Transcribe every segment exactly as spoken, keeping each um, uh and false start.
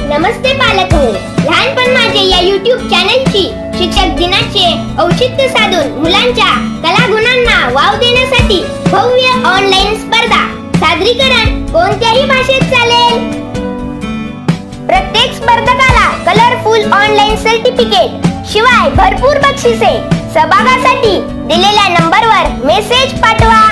नमस्ते पालक हो, लहानपण माझे या यूट्यूब चॅनलची शिक्षक दिनाचे औचित्य साधून मुलांच्या कलागुणांना वाव देण्यासाठी भव्य ऑनलाईन स्पर्धा सादरीकरण कोणत्याही भाषेत चालेल। प्रत्येक स्पर्धकाला कलरफुल ऑनलाईन सर्टिफिकेट शिवाय भरपूर बक्षिसे। सहभागासाठी दिलेल्या नंबरवर मेसेज पाठवा।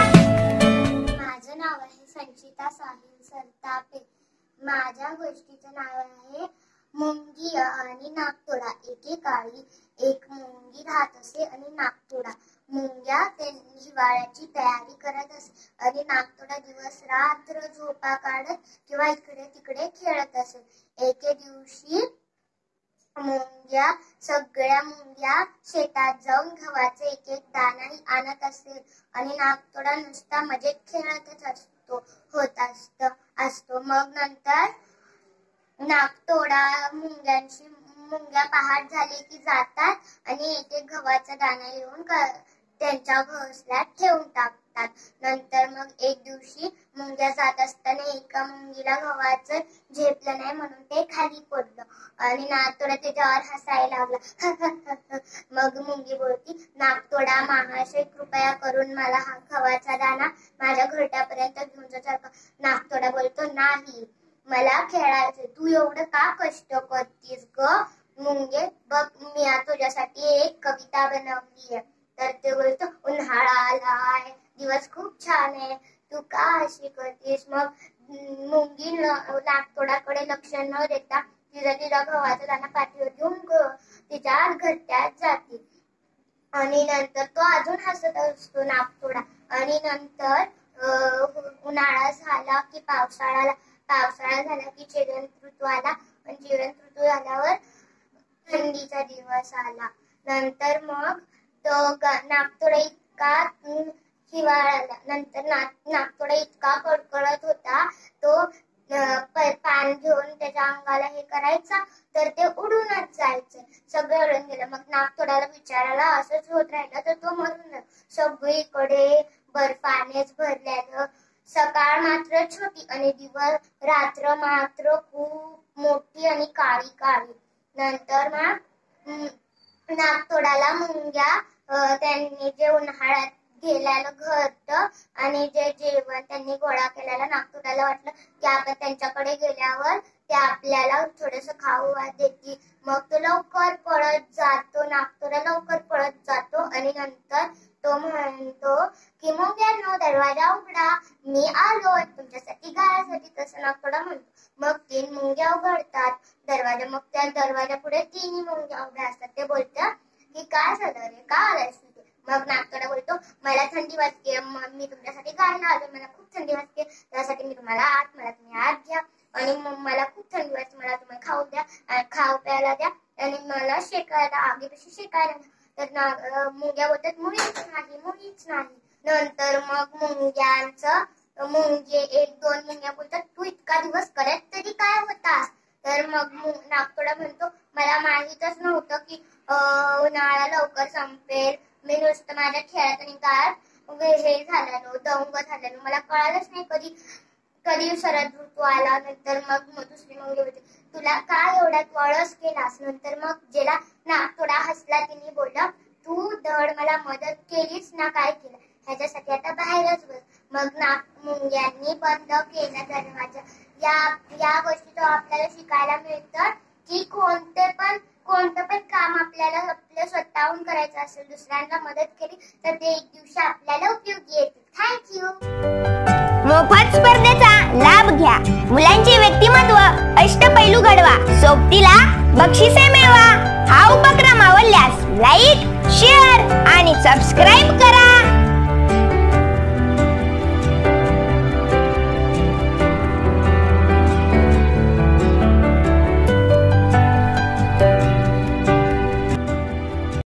माझं नाव आहे संचिता साहिल सरतापे। माझ्या गोष्टीचं नाव आहे मुंगी आणि नागतोडा। एकेकाळी एक मुंगी राहत असे आणि नागतोडा। मुंग्या हिवाळ्याची तयारी करत असे आणि नागतोडा दिवस रात्र झोपा काढत किंवा इकडे तिकडे खेळत असे। एके दिवशी मुंग्या सगळ्या मुंग्या शेतात जाऊन गव्हाचे एक एक दाणाही आणत असेल आणि नागतोडा नुसता मजेत खेळतच असतो होत असत असतो मग नंतर नागतोडा मुंग्यांशी मुंग्या पहाट झाली की जातात आणि एक एक गव्हाचा दाणा येऊन त्यांच्या घोसल्यात ठेवून टाकतात। नंतर मग एक दिवशी मुंग्या जात असताना एका मुंगीला गव्हाचं झेपलं नाही म्हणून ते खाली पडलं आणि नागतोडा त्याच्यावर हसायला लागला। मग मुंगी बोलती, नागतोडा महाशय कृपया करून मला हा गव्हाचा दाणा माझ्या घरट्यापर्यंत घेऊन जा। नागतोडा बोलतो, नाही मला खेळायचं, तू एवढं का कष्ट करतीस ग मुंगे, बघ मी तुझ्यासाठी एक कविता बनवली आहे। तर ते बोलतो, उन्हाळा आलाय, दिवस खूप छान आहे, तू का अशी करतीस। मग मुंगी नागतोडाकडे लक्ष न देता तिचा तिचा गव्हाचा दाणा पाठीवर घेऊन तिच्या घरट्यात जाते आणि नंतर तो अजून हसत असतो नागतोडा। आणि नंतर उन्हाळा झाला की पावसाळा पावसाळा झाला की चिरण ऋतू आला आणि चिरण ऋतू झाल्यावर थंडीचा दिवस आला। नंतर मग तो नागतोडा इतका हिवाळा नंतर नागतोडा इतका कडकडत होता तो पान घेऊन त्याच्या अंगाला हे करायचा तर ते उडूनच जायचं, सगळं उडून गेलं। मग नागतोडाला विचारायला असंच होत राहिलं तर तो मरून सगळीकडे बर्फानेच भरलेलं। सकाळ मात्र छोटी आणि दिवस रात्र मात्र खूप मोठी आणि काळी काळी। नंतर मग नागतोडाला मुंग्या त्यांनी जे उन्हाळ्यात गेलेलं घरट आणि जे जेवण त्यांनी गोळा केलेला नागतोडाला वाटलं की आपण त्यांच्याकडे गेल्यावर ते आपल्याला थोडस खाऊ देतील। मग तो लवकर पळत जातो नागतोडा लवकर पळत जातो आणि नंतर तो म्हणतो की मुंग्यांनो दरवाजा उघडा, मी आलोय तुमच्यासाठी गाण्यासाठी। तसं नागतोडा म्हणतो। मग तीन मुंग्या उघडतात दरवाजा। मग त्या दरवाजा पुढे तिन्ही मुंग्या उभ्या असतात। ते बोलतात की काय झालं रे, का आलायस तू? मग नागतोडा बोलतो, मला थंडी वाजते, मी तुमच्यासाठी गायला आलो, मला खूप थंडी वाजते, त्यासाठी मी तुम्हाला आत मला तुम्ही आत घ्या आणि मला खूप थंडी वाजते, मला तुम्ही खाऊ द्या, खाऊ प्यायला द्या आणि मला शेकायला आगीपाशी शेकायला द्या। तर मुंग्या बोलतात, मुळीच नाही मुळीच नाही। नंतर मग मुंग्यांचं मुंगे एक दोन मुंग्या बोलतात, तू इतका दिवस करत तरी काय होतास? तर मग नागतोडा म्हणतो, मला माहीतच नव्हतं की उन्हाळा लवकर संपेल, मी नुसतं माझ्या खेळात आणि गाळात हे झालेलो दंग झालेलो, मला कळालंच नाही कधी कधी शरद ऋतू आला। नंतर मग दुसरी मुंगी होती, तुला काय एवढ्यात वळस केलास? नंतर मग ज्याला नागतोडा हसला तिने बोलला, तू धड मला मदत केलीच ना, काय केलं ह्याच्यासाठी आता बाहेरच बस। मग नाग मुंग्यांनी बंद केला दरवाजा। या या गोष्टीचं आपल्याला शिकायला मिळतं की कोणते पण कोणतं पण काम आपल्याला आपल्या स्वतःहून करायचं असेल, दुसऱ्यांना मदत केली तर ते एक दिवशी आपल्याला उपयोगी येते। थँक्यू। मोफत स्पर्धेचा लाभ घ्या, मुलांचे व्यक्तिमत्व अष्टपैलू घडवा, सोबतीला बक्षिसे मिळवा। हा उपक्रम आवडल्यास लाईक, शेअर आणि सबस्क्राईब करा।